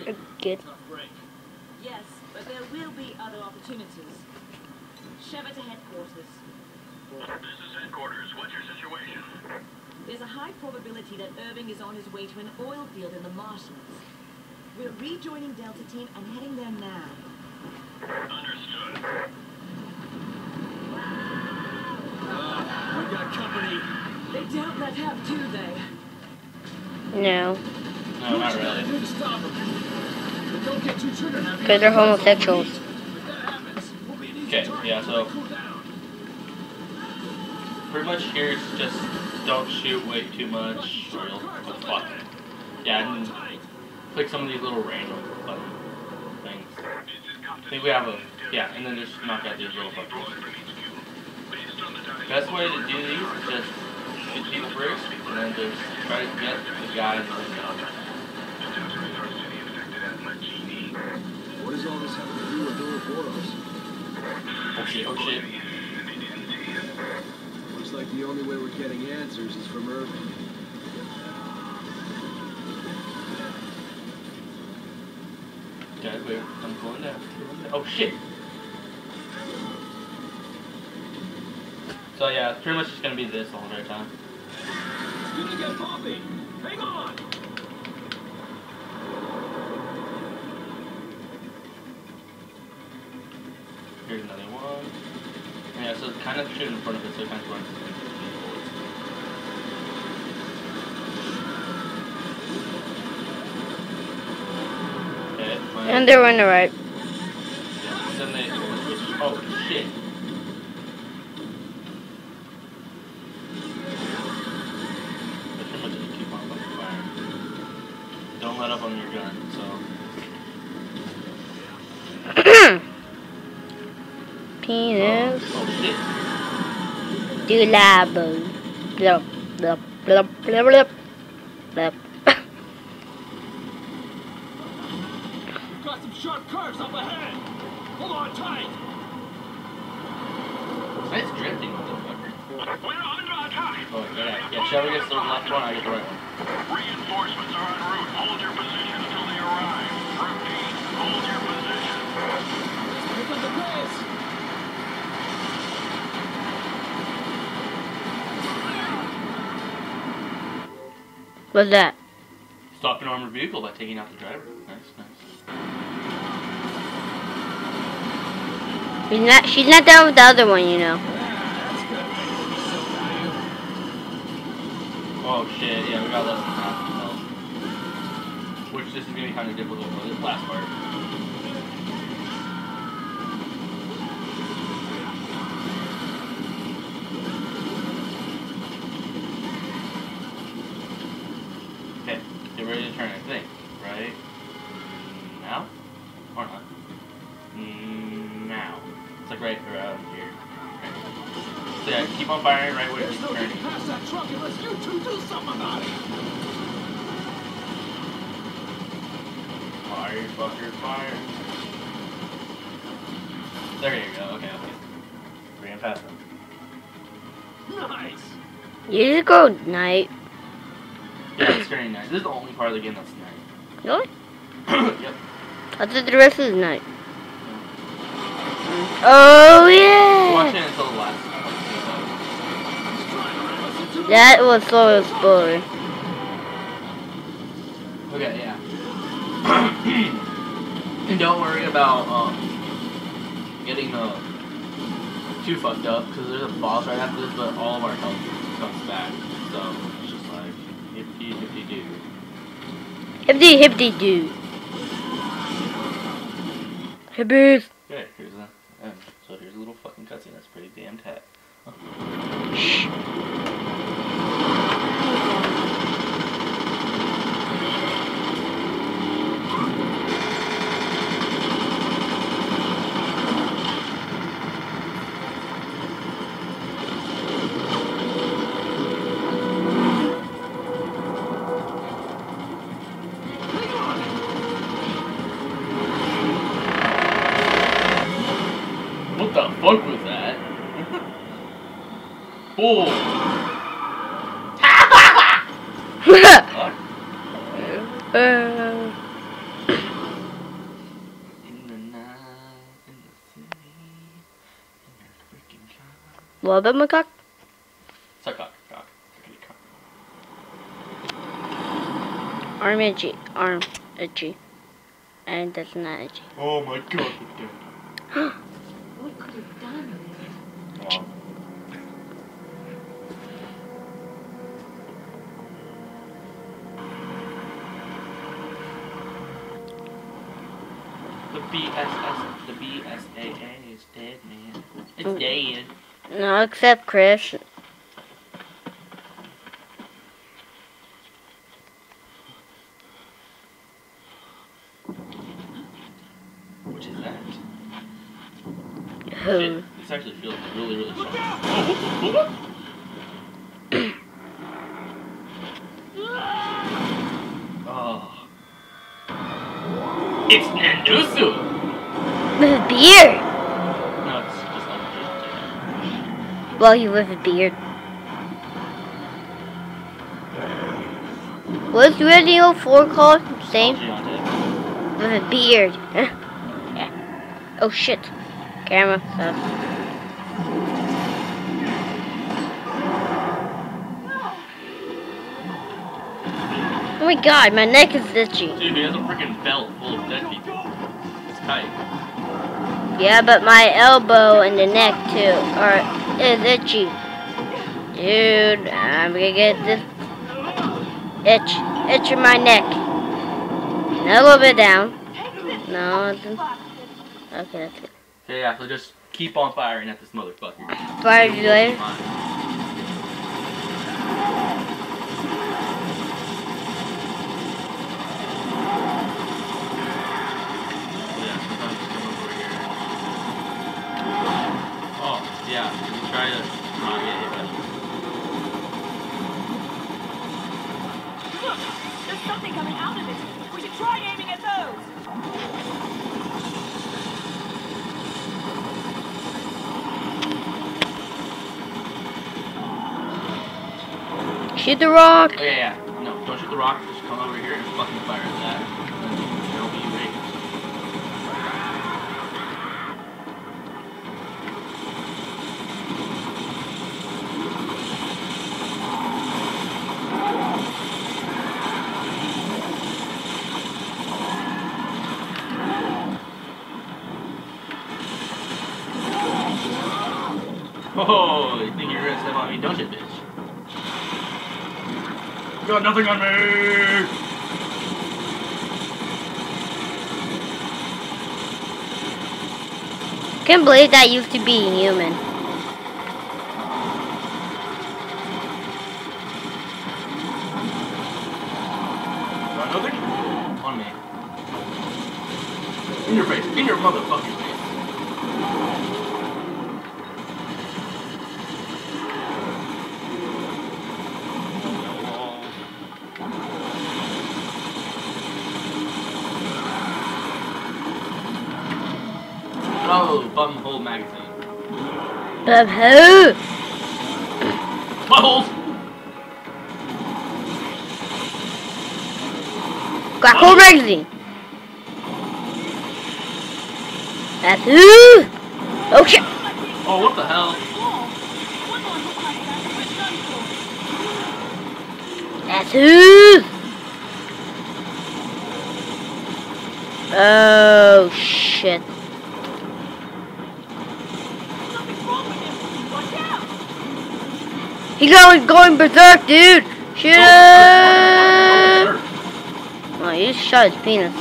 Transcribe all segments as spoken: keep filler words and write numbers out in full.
Good. Yes, but there will be other opportunities. Shove it to headquarters. This is headquarters. What's your situation? There's a high probability that Irving is on his way to an oil field in the Martians. We're rejoining Delta Team and heading there now. Understood. Uh, we got company. They doubt that have, do they? No. No, not really. Need to stop them. But don't get too trigger happy. Because they're homosexuals. If that happens, we'll be an easy Okay, target yeah, so- when they cool down. Pretty much here, it's just don't shoot way too much, or you'll oh, fuck. Yeah, and click some of these little random button things. I think we have a yeah, and then just knock out these little fuckers. Best way to do these is just shoot people first, and then just try to get the guy in the window. What does all this have to do with the reporters? Oh shit! Oh shit! Looks like the only way we're getting answers is from Irving. Okay, wait, I'm going down. Oh shit! So yeah, it's pretty much just gonna be this the whole entire time. It's gonna get bumpy. Hang on. Here's another one. Yeah, so kind of shoot in front of it, so it kind of runs. Okay, And they're on the right. yeah, then they switch. Oh shit! They pretty much just keep on fucking firing. Don't let up on your gun, so. Penis. Oh, oh shit! Do labo. Blup, blup, blup, blup, blup, blup. We've got some sharp curves up ahead. Hold on tight. Nice drifting, motherfucker. We're under attack. Oh, yeah, yeah. Shelby gets the left one, I get the right one. Reinforcements are en route. Hold your position until they arrive. Repeat, hold your position. Pick up the pace. What's that? Stop an armored vehicle by taking out the driver. Nice, nice. She's not. She's not done with the other one, you know. Oh shit, yeah, we got less than half the health. Which this is gonna be kind of difficult for this last part. Okay, get ready to turn, I think. Right? Now? Or not? Mm, now. It's like right around here. Right. So yeah, keep on firing right where There's it's no turning. getting past that truck unless you two do something about it. Fire, fucker, fire. There you go, okay, okay. Ran past them. Nice. You just go night. Yeah, it's very nice. This is the only part of the game that's nice. Really? Yep. I thought the rest is night. Oh Watch yeah. it until the last. That was so spoiler. Okay, yeah. And don't worry about um getting uh too fucked up because there's a boss right after this, but all of our health comes back. So it's just like hippity hippity doo. Hippity hippity doo. Hippies. Okay, here's the end. So here's a little fucking cutscene. That's pretty damn tight. What the fuck was that? Bull! uh, What about my cock? Suck cock, cock, cockity cock. Arm itchy. Arm itchy. And that's not itchy. Oh my god, What could have done? wow. The B S S, the B S A A is dead, man. It's Mm. dead. No, except Chris. Which is that? Who? Shit, this actually feels really, really strong. Oh. It's Nandusu! With a beard. No, it's just like Well, he with a beard. What's Radio four called? Same. With a beard. Yeah. Oh shit. Camera stuff. Oh my god, my neck is itchy. Dude, he has a freaking belt full of dead people. It's tight. Yeah, but my elbow and the neck too are is itchy. Dude, I'm gonna get this itch, itch in my neck. Now a little bit down. No, it's- okay, that's it. So yeah, so just keep on firing at this motherfucker. Fire you later. Fine. Yeah, you try to not get hit by them. Look, there's something coming out of it. We should try aiming at those. Shoot the rock. Oh yeah, yeah. No, don't shoot the rock. Just come over here and fucking fire at that. And it'll be great. Oh, you think you're gonna step on me, don't you, bitch? You got nothing on me! Can't believe that used to be human. Got nothing? On me. In your face. In your motherfucking face. Oh, bumhole magazine. But who? Buttholes! Crackle magazine. That's who? Oh shit. Oh, what the hell? That's who? Oh shit. He's going going berserk, dude. Shoot him! Oh, you just shot his penis.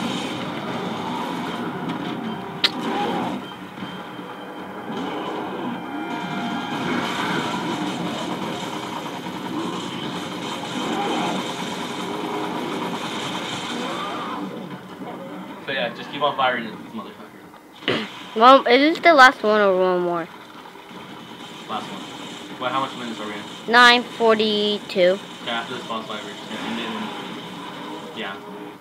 So yeah, just keep on firing at this motherfucker. Well, is this the last one or one more? Last one. Well, how much minutes are we in? nine forty-two. Yeah, after this boss fight, we're just gonna end it and... Yeah.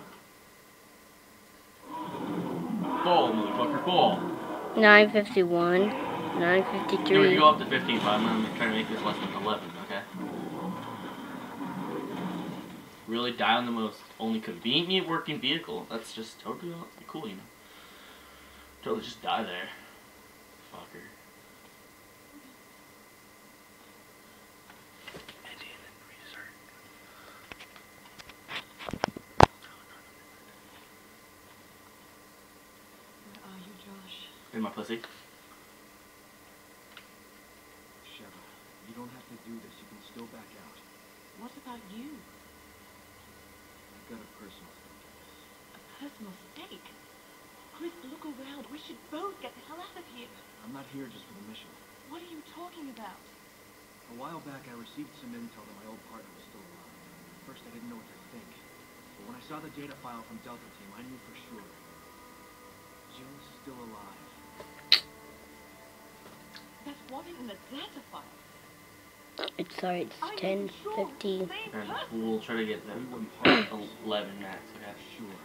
Fall, motherfucker, fall! nine fifty-one. nine Here we fifty-three. go up to fifteen, but I'm gonna try to make this less than eleven, okay? Really die on the most only convenient working vehicle. That's just totally cool, you know? Totally just die there. Fucker. my pussy. Sheva, you don't have to do this. You can still back out. What about you? I've got a personal stake in this. A personal stake? Chris, look around. We should both get the hell out of here. I'm not here just for the mission. What are you talking about? A while back, I received some intel that my old partner was still alive. At first, I didn't know what to think. But when I saw the data file from Delta Team, I knew for sure. Jill's still alive. That wasn't in the data file. It's sorry, it's I'm ten sure. fifteen. Same And person. we'll try to get We them wouldn't part. eleven max. Okay. Sure.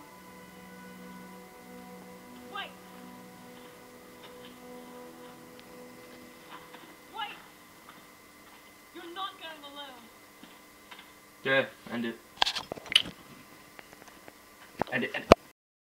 Wait. Wait. You're not going alone. Yeah, end it. End it. End it.